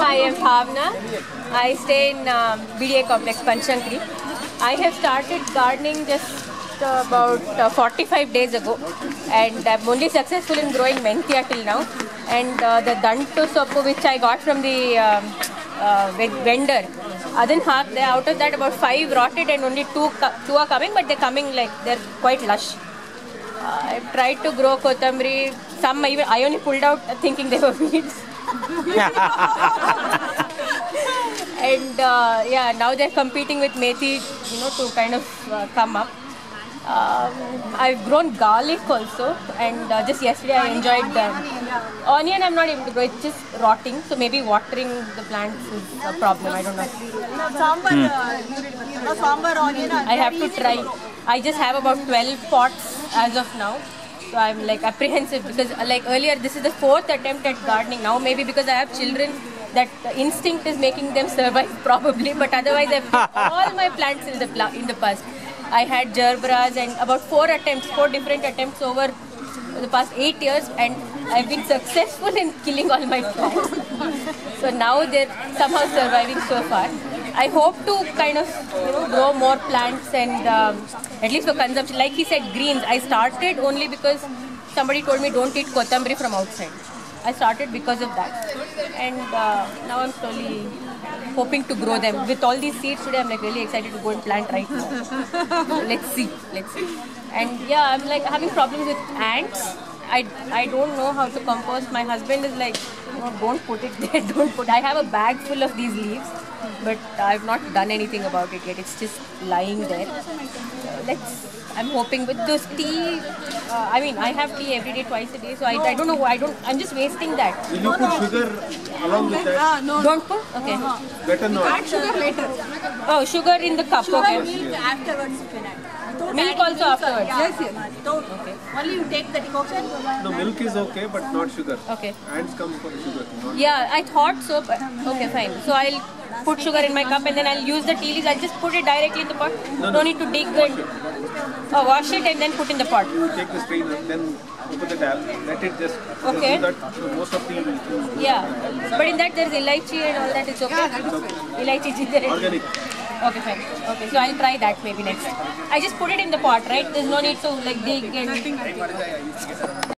I am Bhavna. I stay in BDA complex Panchankri. I have started gardening just about 45 days ago, and I'm only successful in growing menthia till now. And the dantu soppu which I got from the vendor, out of that about 5 rotted and only 2 are coming, but they're coming like they're quite lush. I've tried to grow kothambri. Some I only pulled out thinking they were weeds. And yeah, now they're competing with methi, to kind of come up. I've grown garlic also, and just yesterday I enjoyed onion. I'm not able to grow; it's just rotting. So maybe watering the plants is a problem. I don't know. I have to try. I just have about 12 pots as of now. So I'm like apprehensive because like earlier this is the 4th attempt at gardening. Now maybe because I have children, that instinct is making them survive probably. But otherwise I've put all my plants in the past. I had gerberas and about 4 different attempts over the past 8 years, and I've been successful in killing all my plants. So now they're somehow surviving so far. I hope to kind of grow more plants and at least for consumption. Like he said, greens. I started only because somebody told me don't eat kothambri from outside. I started because of that, and now I'm slowly hoping to grow them. With all these seeds today, I'm like really excited to go and plant right now. Let's see. And yeah, I'm like having problems with ants. I don't know how to compost. My husband is like, don't put it there, don't put. I have a bag full of these leaves, but I've not done anything about it yet. It's just lying there. I'm hoping with those tea. I mean, I have tea every day, twice a day, so I don't know. I'm just wasting that. Will you put sugar along with that? No. Don't put? Okay. Better not. Add sugar later. Oh, sugar in the cup. Sugar, Okay. milk afterwards you can add. Milk also afterwards. Yes. Don't. Okay. Only you take the decoction. No, milk is okay, but not sugar. Okay. Ants come for sugar. Not Yeah, I thought so, but okay, fine. So I'll put sugar in my cup and then I'll use the tea leaves. I'll just put it directly in the pot. No need to dig it. Wash it and then put in the pot. You take the strainer, then open the tap, let it just Okay. do that. So most of the Yeah, but in that there's elaichi and all that. It's okay. Elaichi, ginger. organic. Okay, fine. Okay, so I'll try that maybe next. I just put it in the pot, right? There's no need to like dig and.